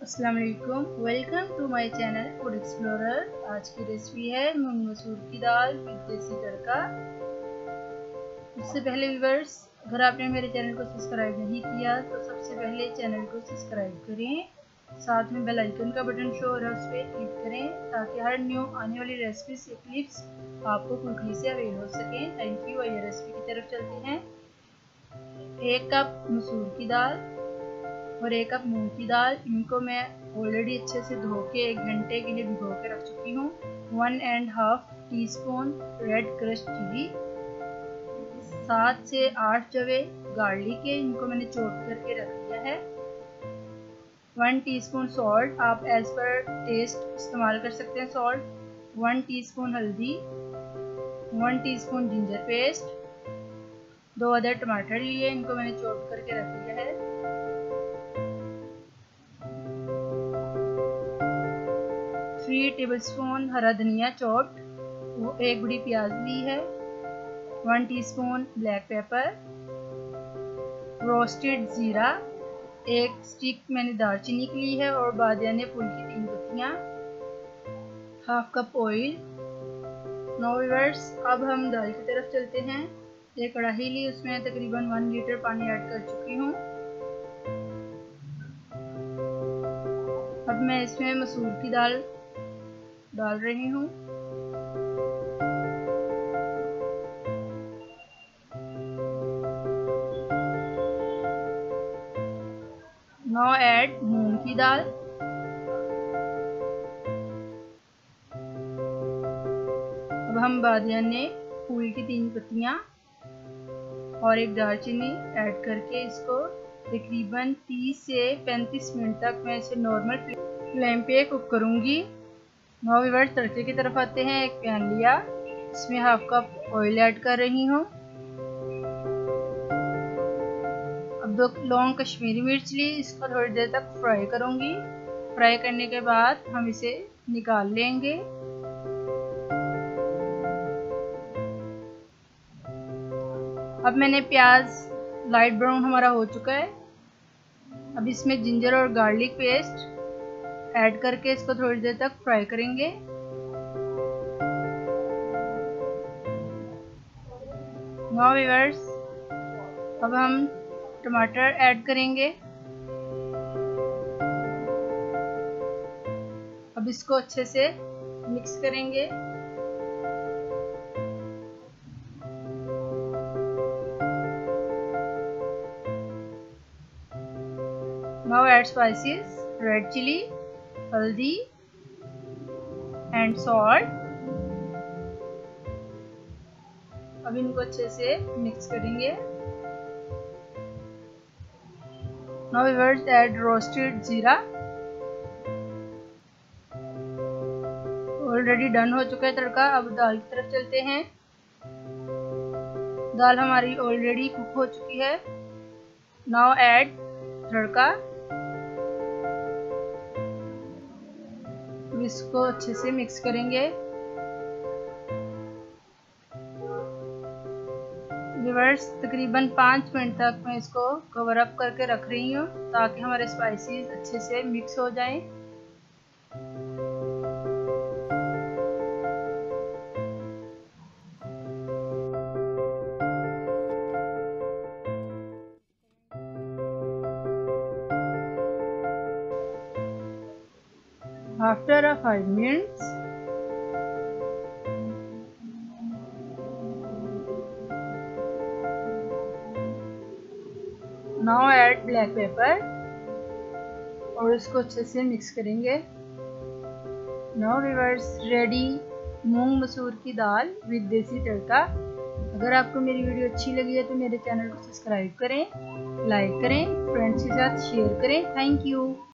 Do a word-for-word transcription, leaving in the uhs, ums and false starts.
अस्सलाम वालेकुम, welcome to my channel food explorer. आज की रेसिपी है मूंग मसूर की दाल विद देसी तड़का। उससे पहले व्यूअर्स, अगर आपने मेरे चैनल को सब्सक्राइब नहीं किया तो सबसे पहले चैनल को सब्सक्राइब करें, साथ में बेल आइकन का बटन शो हो रहा है उस पर क्लिक करें ताकि हर न्यू आने वाली रेसिपी से क्लिप्स आपको क्विकली से अवेल हो सकें। Thank you. आइए रेसिपी की तरफ चलते हैं। एक कप मसूर की दाल और एक कप मूंग की दाल, इनको मैं ऑलरेडी अच्छे से धो के एक घंटे के लिए भिगो के रख चुकी हूँ। One and half teaspoon red crush chilli, सात से आठ जवे गार्लिक है, इनको मैंने चॉप करके रख दिया है। वन टीस्पून सॉल्ट, आप एज पर टेस्ट इस्तेमाल कर सकते हैं सॉल्ट। वन टीस्पून हल्दी, वन टीस्पून जिंजर पेस्ट, दो अदर टमाटर लिए, इनको मैंने चॉप करके रख दिया है। थ्री टेबलस्पून हरा धनिया चॉप्ड, वो एक बड़ी प्याज ली है। One teaspoon black pepper, roasted जीरा, एक स्टिक मैंने दालचीनी की ली है और बादियाने फूल की तीन पत्तियां, half cup oil. Now viewers, अब हम दाल की तरफ चलते हैं। एक कढ़ाई ली, उसमें तकरीबन वन लीटर पानी ऐड कर चुकी हूँ। अब मैं इसमें मसूर की दाल डाल रही हूँ। नाउ ऐड मूंग की दाल। अब हम बादियाने फूल की तीन पत्तियां और एक दालचीनी ऐड करके इसको तकरीबन तीस से पैंतीस मिनट तक मैं इसे नॉर्मल फ्लेम पे कुक करूंगी। नाउ व्यूअर्स, तड़के की तरफ आते हैं। एक पैन लिया, इसमें हाफ कप ऑयल ऐड कर रही हूँ। अब दो लौंग कश्मीरी मिर्च ली, इसको थोड़ी देर तक फ्राई करूंगी। फ्राई करने के बाद हम इसे निकाल लेंगे। अब मैंने प्याज लाइट ब्राउन हमारा हो चुका है। अब इसमें जिंजर और गार्लिक पेस्ट ऐड करके इसको थोड़ी देर तक फ्राई करेंगे। नाउ व्यूअर्स, अब हम टमाटर ऐड करेंगे। अब इसको अच्छे से मिक्स करेंगे। Now add spices, red chilli, हल्दी एंड सॉल्ट। अब इनको अच्छे से मिक्स करेंगे। नाउ व्यूअर्स, ऐड रोस्टेड जीरा। ऑलरेडी डन हो चुका है तड़का। अब दाल की तरफ चलते हैं। दाल हमारी ऑलरेडी कुक हो चुकी है। नाउ ऐड तड़का। इसको अच्छे से मिक्स करेंगे। व्यूअर्स, तकरीबन पाँच मिनट तक मैं इसको कवर अप करके रख रही हूँ ताकि हमारे स्पाइसेस अच्छे से मिक्स हो जाएं। After a five minutes, now add black pepper और इसको अच्छे से मिक्स करेंगे। नाउ व्यूअर्स, रेडी मूंग मसूर की दाल विद देसी तड़का। अगर आपको मेरी वीडियो अच्छी लगी है तो मेरे चैनल को सब्सक्राइब करें, लाइक करें, फ्रेंड्स के साथ शेयर करें। Thank you.